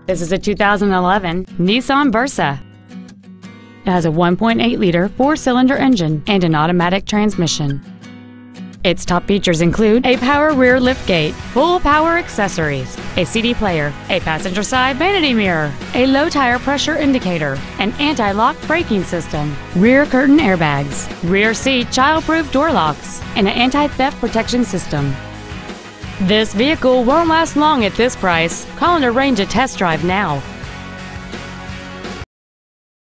This is a 2011 Nissan Versa. It has a 1.8-liter four-cylinder engine and an automatic transmission. Its top features include a power rear liftgate, full power accessories, a CD player, a passenger side vanity mirror, a low tire pressure indicator, an anti-lock braking system, rear curtain airbags, rear seat child-proof door locks, and an anti-theft protection system. This vehicle won't last long at this price. Call and arrange a test drive now.